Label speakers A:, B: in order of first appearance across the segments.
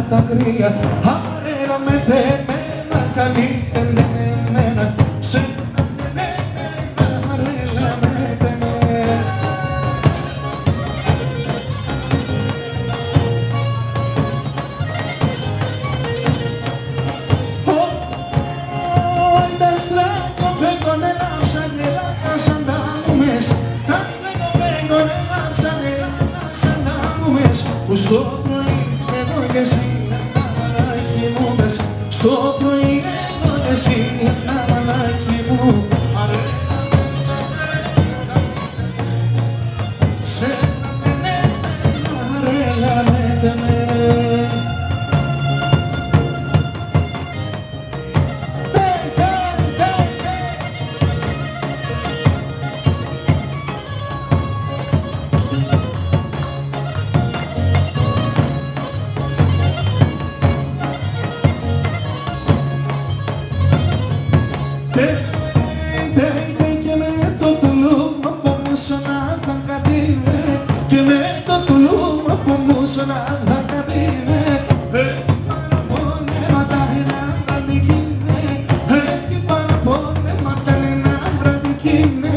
A: τα κρύα, αρένα με τεμένα, καλύτερα εμένα, σε αρέλα με τεμένα. Τα στράκο φέγγονε λάψαν ελάκα σαν τα μουμες, τα στράκο φέγγονε λάψαν ελάκα σαν τα μουμες, που στο πρωί εγώ και εσύ ένα μαλάκι μου μες, στο πρωί εγώ και εσύ ένα μαλάκι μου, σε αρέλα με τεμένα. Και με το τουλούμα μπορούσα να τα κατήρε, και με το τουλούμα μπορούσα να τα κατήρε, παραπονέματα ένα βραδικίνε, παραπονέματα ένα βραδικίνε,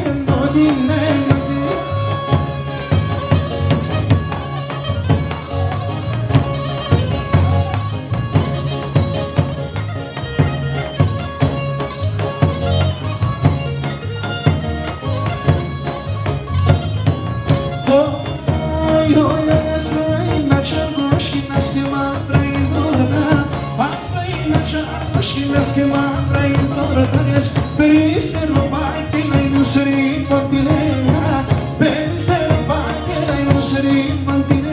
A: que manda y torres, periste lo que la ilusión mantiene, periste lo que la ilusión mantiene,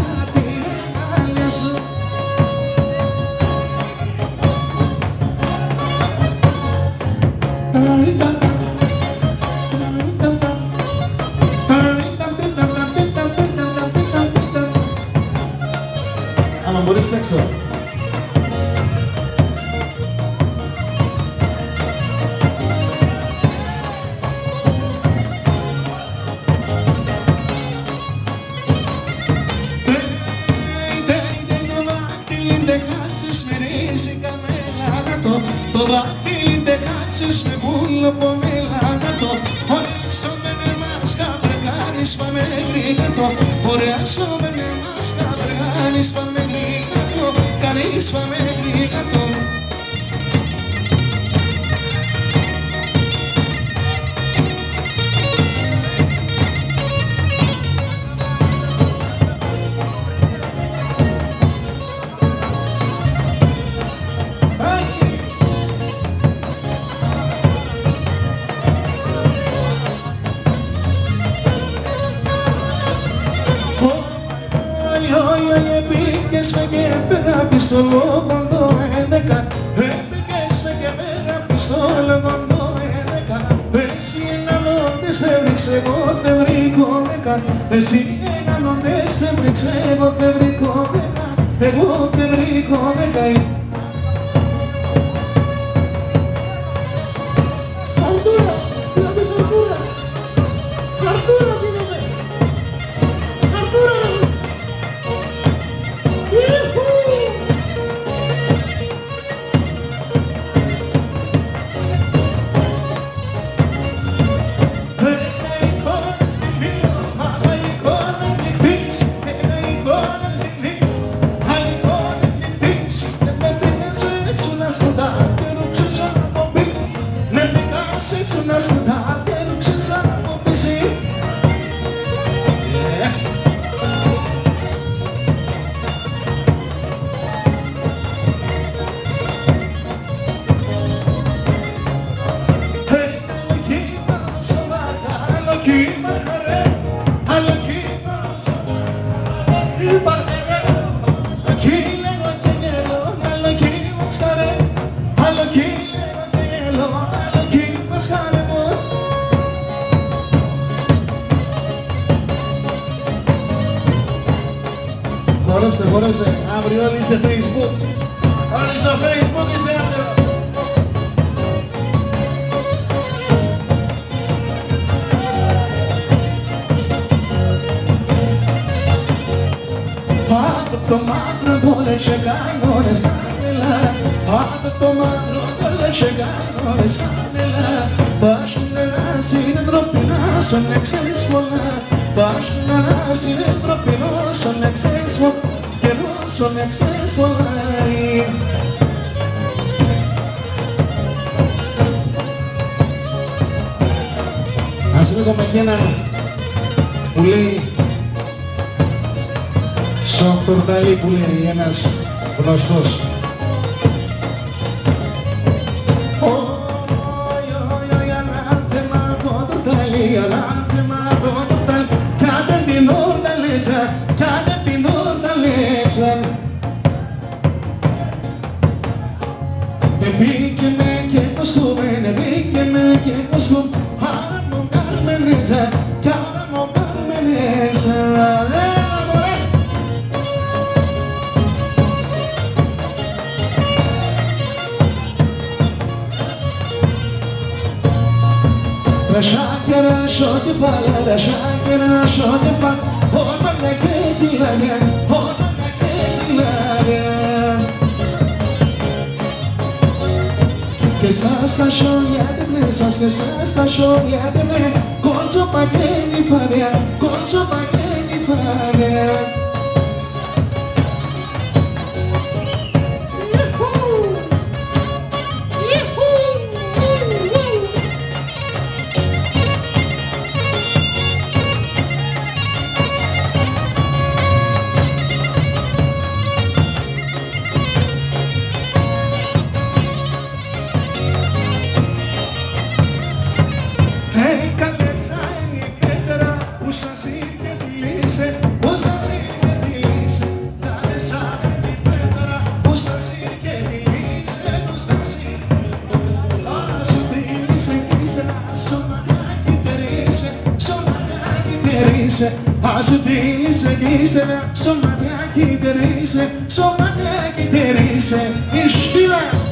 A: άμα μπορείς παίξ' το. Το δάχτυλι δεν κάτσεις με μούλο από μελάγατο, χωρέσω με μάσκα βρεγάνεις πάμε γρήγατο, χωρέσω με μάσκα βρεγάνεις πάμε γρήγατο, κάνεις πάμε γρήγατο. Έπηκες με και πέρα πιστό λόγω το 11, έπηκες με και πέρα πιστό λόγω το 11, εσύ ένα λόντες δεν βρήξε εγώ δεν βρήκω 10, εσύ ένα λόντες δεν βρήξε εγώ δεν βρήκω 10, εγώ δεν βρήκω 10. Αρτούρα, δηλαδή Αρτούρα, Αρτούρα δίνομαι, Αρτούρα. Χωρίστε, αύριο όλοι είστε Facebook. Όλοι στο Facebook είστε αύριο. το μαύρο κόλλησε κανόνες άνελα. Το μαύρο κόλλησε κανόνες άνελα. Πάσχουν ένας είναι ντροπινός, ο να ξέρεις πολλά. Πάσχουν ένας είναι ντροπινός, ο να ξέρεις πολλά. Καιρός, ο να ξέρεις πολλά. Ας λίγο με έναν που λέει Σοκτορταλή που λέει ένας γνωστός. Ανάθεμα το τορταλί, ανάθεμα το τορταλί. Κάντε την ορταλέτσα, κάντε την ορταλέτσα. Μπήκε με και το σκούμενε, μπήκε με και το σκούμενε. Άρα μου καρμενέτσα, κι άρα μου καρμενέτσα. Ρασάκερα σώκεπαλα, ρασάκερα σώκεπαλα. Όταν με κέκυλανε, όταν με κέκυλανε. Και σας τα σιωλιάτε σας και σας τα σιωλιάτε με. Κότσο πακέτη φανέα, κότσο πακέτη φανέα. Καλέσα είναι η πέτρα που σας είπε τη λύση, που σας είπε τη λύση. Καλέσα είναι η πέτρα που σας είπε τη λύση, που σας είπε. Ας σου τη λύση κι ύστερα σωματάκι τερίσε, σωματάκι τερίσε. Ας σου τη λύση κι ύστερα σωματάκι τερίσε, σωματάκι τερίσε. Ισχύλα!